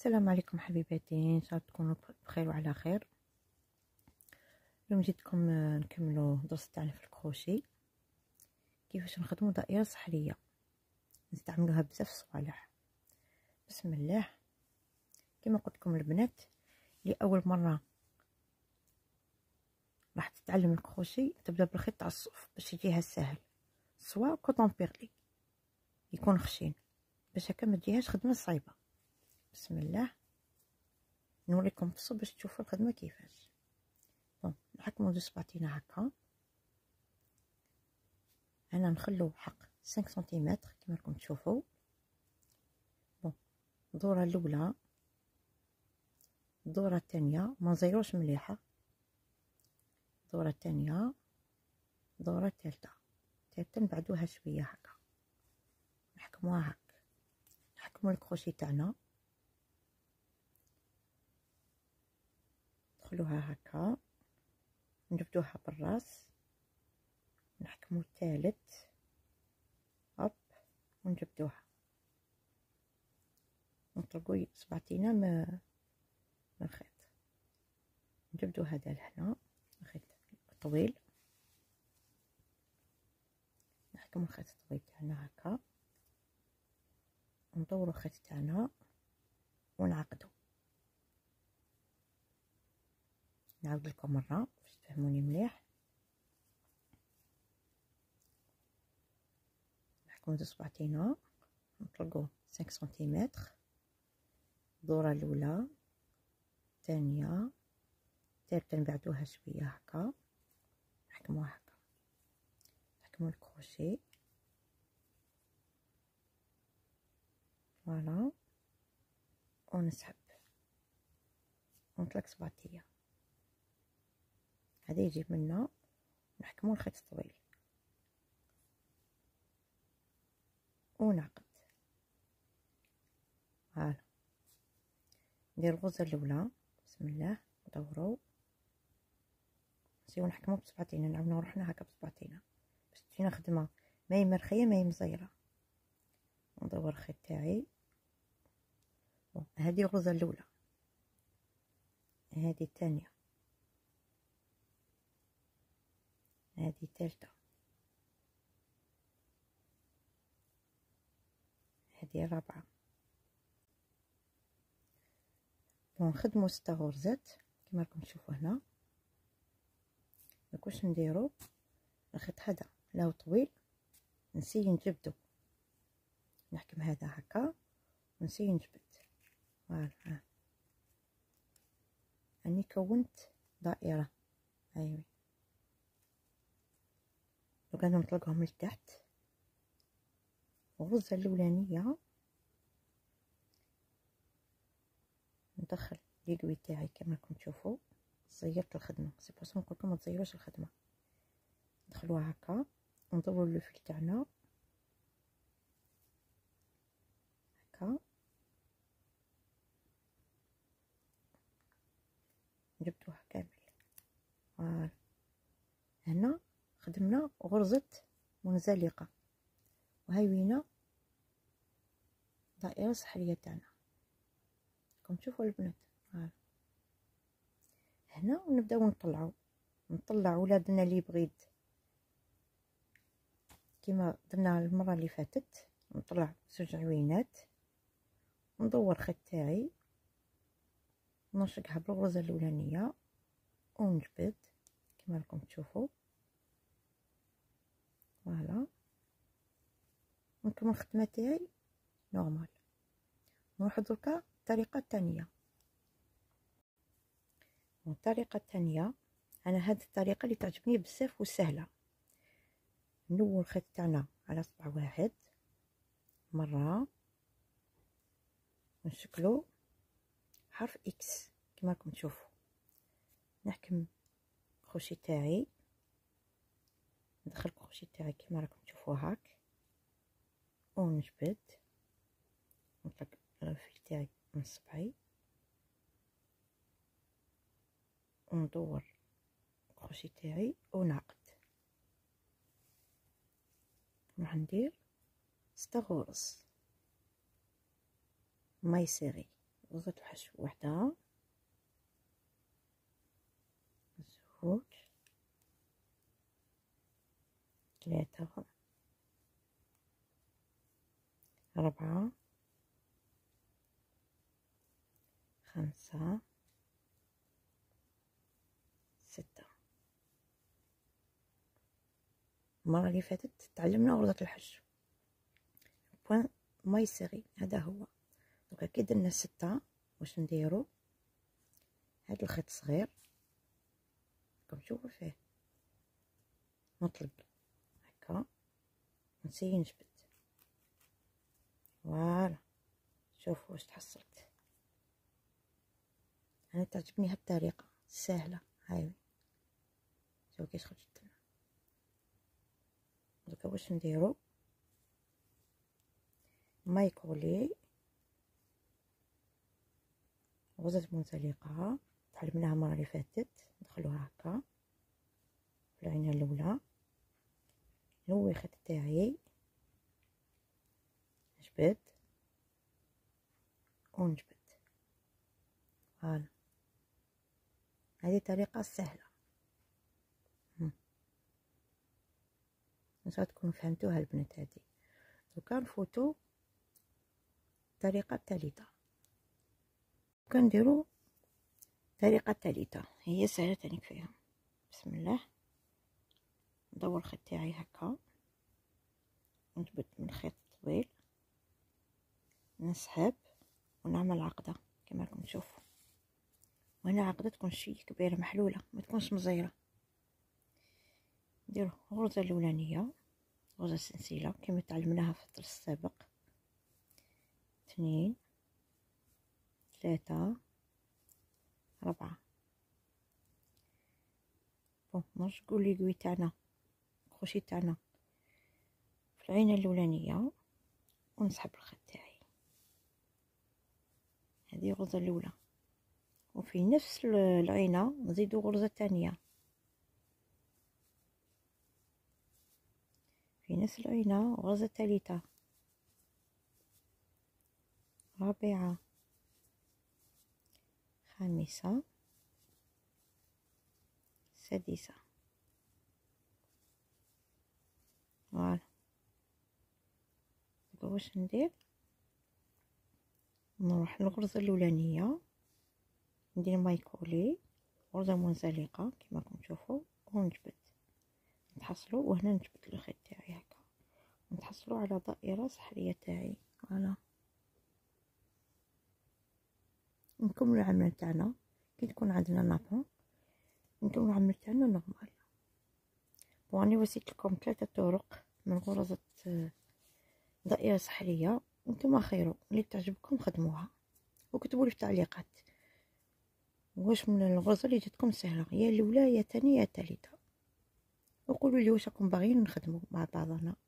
السلام عليكم حبيباتي، ان شاء الله تكونوا بخير وعلى خير. اليوم جيتكم نكملوا الدرس تاعنا في الكروشي، كيفاش نخدموا دائره سحريه نستعملوها بزاف صوالح. بسم الله. كما قلت لكم البنات لاول مره راح تتعلم الكروشي، تبدا بالخيط تاع الصوف باش يجيها سهل، سواء كوطون بيرلي يكون خشين باش هكا ما تجيهاش خدمه صعيبه. بسم الله نوريكم بصو باش تشوفوا الخدمه كيفاش. بون نحكمو زوج سباطينه هكا، انا نخلو حق 5 سنتيمتر كما راكم تشوفوا. بون الدوره الاولى، الدوره الثانيه ما نزيروش مليحه، الدوره الثانيه، الدوره الثالثه نبعدوها شويه هكا، نحكموها هكا، نحكمو الكروشي تاعنا، ندخلوها هكا، نجبدوها بالراس، نحكمو الثالث هوب ونجبدوها، نطلقو صبعتينا من الخيط، نجبدو هذا لهنا الخيط طويل، نحكمو الخيط الطويل تاعنا هكا، ندورو الخيط تاعنا ونعقدو. نعاود لكم مره باش تفهموني مليح. نحكمو زوج صباطينا، نطلقو 5 سنتيمتر، الدوره الاولى، الثانيه، الثالثه نبعدوها شويه هكا، نحكموها هكا، نحكمو الكروشي فوالا، ونسحب ونطلق صباطيه، هذا يجيب منا، نحكمو الخيط الطويل ونعقد. هالا ندير الغرزه الاولى، بسم الله، ندورو نسيو نحكمو بصبعتينا، نعاونو روحنا هكا بصبعتينا باش تجينا خدمه ماهي مرخيه ماهي مزيره. ندور الخيط تاعي، هذه الغرزه الاولى، هذه الثانيه، هذه الثالثه، هذه الرابعه. ونخدمو 6 غرزات كما راكم تشوفوا هنا. واش نديرو؟ الخيط هذا له طويل نسي نجبدو، نحكم هذا هكا ونسي نجبد. فوالا اني كونت دائره، ايوه وقاعد نطلقهم لتحت. الغرزه الاولانيه ندخل اليدوي تاعي كما راكم تشوفوا، زيرت الخدمه، سي بوسون نقول لكم ما تزيروش الخدمه. ندخلوها هكا وندوروا اللوفل تاعنا هكا، جبتوها كامل. فوالا هنا خدمنا غرزه منزلقه، وهاي وينه دائره سحريه تاعنا راكم تشوفوا البنات. هنا ونبداو نطلع ولادنا اللي بغيت كما درنا المره اللي فاتت، نطلع 2 عوينات، ندور الخيط تاعي نشقها بالغرزه الاولانيه ونجبد كما راكم تشوفوا. فوالا نكمل الخدمه تاعي نورمال. نروح دركا الطريقه الثانيه. والطريقه الثانيه انا هذه الطريقه اللي تعجبني بزاف وسهله. نول الخيط تاعنا على صبع واحد مره، ونشكلو حرف اكس كما راكم تشوفوا. نحكم الكروشي تاعي، ندخل الكروشي تاعي كما راكم تشوفوا هاك، ونجبد، نطلق الغفل تاعي من صبعي، وندور الكروشي تاعي ونعقد. راح ندير 6 غرز ماي سيري. غرزة الحشو، وحدة، زوج، 3، 4، 5، 6. المرة اللي فاتت تعلمنا غرزة الحشو بوان ماي سيغي، هذا هو. دوكا كي درنا 6 واش نديرو؟ هاد الخيط صغير راكم تشوفوا فيه نطلق هكا ونسيي نجبد. فوالا شوفوا واش تحصلت. انا تعجبني هاد الطريقه سهله. هاي شوفوا كيش خرجت لنا. دوكا واش نديرو؟ مايكولي غرزة منزلقة تعلمناها المرة اللي فاتت، ندخلوها هكا في العينة الأولى، نوي الخيط تاعي، نجبد ونجبد. فوالا هذه طريقة سهلة، ان شاء الله تكونوا فهمتوها البنات. هذه دوكا نفوتو الطريقة الثالثة. كنديرو الطريقة الثالثة هي سهلة تاني فيها. بسم الله، ندور الخيط تاعي هكا ونجبد من خيط طويل، نسحب ونعمل عقدة كما راكم تشوفوا. وهنا عقدة تكون شي كبيرة محلولة، ما تكونش مزيرة. نديرو الغرزة الأولانية، غرزة سلسلة كما تعلمناها في الدرس السابق، 2، 3، 4. بون نرجعو ليكوي تاعنا، الكروشي تاعنا في العينة الأولانية ونسحب الخيط تاعي. هذه الغرزة الأولى، وفي نفس العينة نزيدو غرزة تانية، في نفس العينة غرزة ثالثة، رابعة، خامسة، سادسة. فوالا واش ندير؟ نروح للغرزة الأولانية، ندير مايكولي غرزة منزلقة كما راكم تشوفوا ونجبد، نتحصلوا وهنا نجبد الخيط تاعي هكا ونتحصلوا على دائرة سحرية تاعي. فوالا نكملوا العمل تاعنا كي تكون عندنا نابون، نكملوا العمل تاعنا نورمال. واني وسيت لكم 3 طرق من غرزة دائرة سحرية، انتم خيروا اللي تعجبكم خدموها، وكتبوا لي في التعليقات واش من الغرزة اللي جاتكم سهلة، يا الاولى يا الثانية يا الثالثة، وقولوا لي واش راكم باغيين نخدموا مع بعضنا.